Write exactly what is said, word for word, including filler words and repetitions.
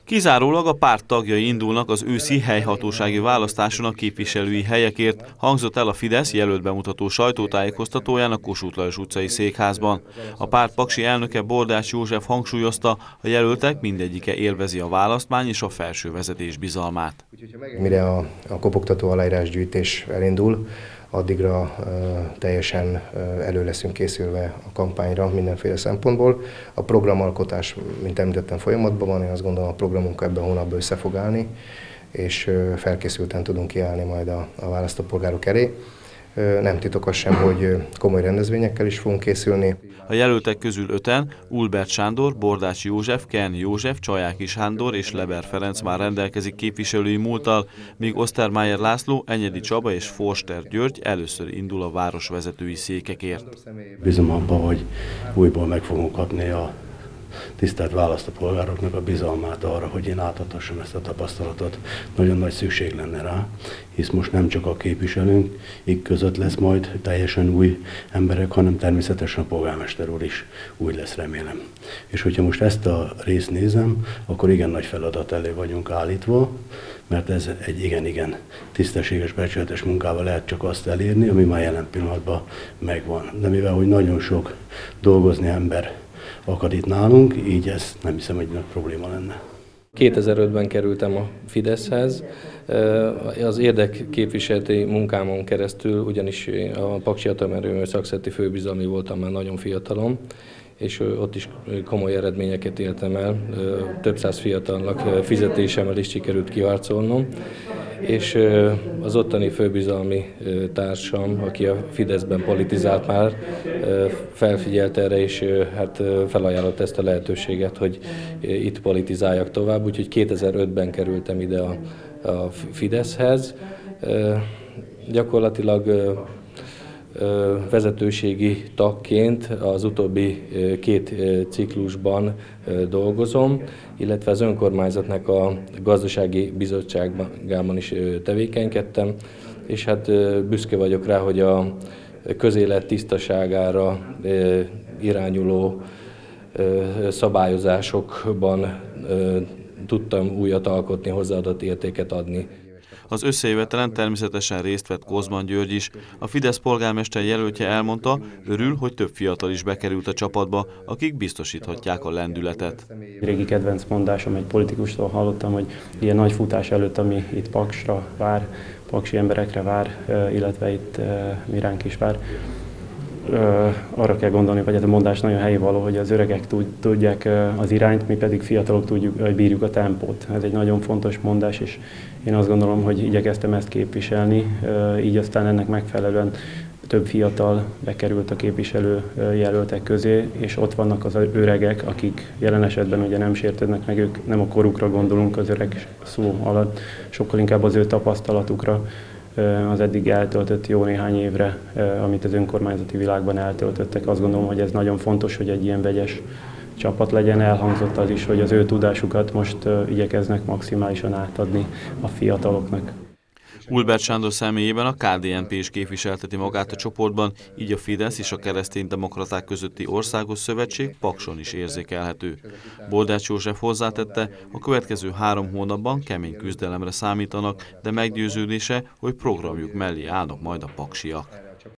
Kizárólag a párt tagjai indulnak az őszi helyhatósági választáson a képviselői helyekért, hangzott el a Fidesz jelölt bemutató sajtótájékoztatóján a Kossuth Lajos utcai székházban. A párt paksi elnöke Bordács József hangsúlyozta, a jelöltek mindegyike élvezi a választmány és a felső vezetés bizalmát. Mire a, a kopogtató aláírásgyűjtés elindul, addigra uh, teljesen uh, elő leszünk készülve a kampányra mindenféle szempontból. A programalkotás, mint említettem, folyamatban van, én azt gondolom, a programunk ebben a hónapban össze fog állni, és uh, felkészülten tudunk kiállni majd a, a választópolgárok elé. Uh, nem titok az sem, hogy komoly rendezvényekkel is fogunk készülni. A jelöltek közül öten, Ulbert Sándor, Bordács József, Kern József, Csajáki Sándor és Leber Ferenc már rendelkezik képviselői múlttal, míg Ostermeyer László, Enyedi Csaba és Forster György először indul a városvezetői székekért. Bízom abban, hogy újból meg fogunk kapni a tisztelt választópolgároknak a bizalmát arra, hogy én átadhassam ezt a tapasztalatot. Nagyon nagy szükség lenne rá, hisz most nem csak a képviselőnk itt között lesz majd teljesen új emberek, hanem természetesen a polgármester úr is úgy lesz, remélem. És hogyha most ezt a részt nézem, akkor igen nagy feladat elé vagyunk állítva, mert ez egy igen-igen tisztességes, becsületes munkával lehet csak azt elérni, ami már jelen pillanatban megvan. De mivel, hogy nagyon sok dolgozni ember akad itt nálunk, így ez nem hiszem, hogy nagy probléma lenne. kétezer-ötben kerültem a Fideszhez, az érdekképviseleti munkámon keresztül, ugyanis a Paksi Atomerőmű szakszervezeti főbizalmi voltam már nagyon fiatalon, és ott is komoly eredményeket éltem el, több száz fiatalnak fizetésemmel is sikerült kiharcolnom, és az ottani főbizalmi társam, aki a Fideszben politizált már, felfigyelt erre, és hát felajánlott ezt a lehetőséget, hogy itt politizáljak tovább, úgyhogy kétezer-ötben kerültem ide a, a Fideszhez. Gyakorlatilag vezetőségi tagként az utóbbi két ciklusban dolgozom, illetve az önkormányzatnak a gazdasági bizottságában is tevékenykedtem, és hát büszke vagyok rá, hogy a közélet tisztaságára irányuló szabályozásokban tudtam újat alkotni, hozzáadott értéket adni. Az összejövetelen természetesen részt vett Kozman György is. A Fidesz polgármester jelöltje elmondta, örül, hogy több fiatal is bekerült a csapatba, akik biztosíthatják a lendületet. Régi kedvenc mondásom, egy politikustól hallottam, hogy ilyen nagy futás előtt, ami itt Paksra vár, paksi emberekre vár, illetve itt mi ránk is vár, arra kell gondolni, vagy ez a mondás nagyon helyvaló, hogy az öregek tudják az irányt, mi pedig fiatalok tudjuk, hogy bírjuk a tempót. Ez egy nagyon fontos mondás, és én azt gondolom, hogy igyekeztem ezt képviselni, így aztán ennek megfelelően több fiatal bekerült a képviselő jelöltek közé, és ott vannak az öregek, akik jelen esetben ugye nem sértődnek meg, ők nem a korukra gondolunk az öreg szó alatt, sokkal inkább az ő tapasztalatukra, az eddig eltöltött jó néhány évre, amit az önkormányzati világban eltöltöttek. Azt gondolom, hogy ez nagyon fontos, hogy egy ilyen vegyes csapat legyen. Elhangzott az is, hogy az ő tudásukat most igyekeznek maximálisan átadni a fiataloknak. Ulbert Sándor személyében a ká dé en pé is képviselteti magát a csoportban, így a Fidesz és a kereszténydemokraták közötti országos szövetség Pakson is érzékelhető. Bordács József hozzátette, a következő három hónapban kemény küzdelemre számítanak, de meggyőződése, hogy programjuk mellé állnak majd a paksiak.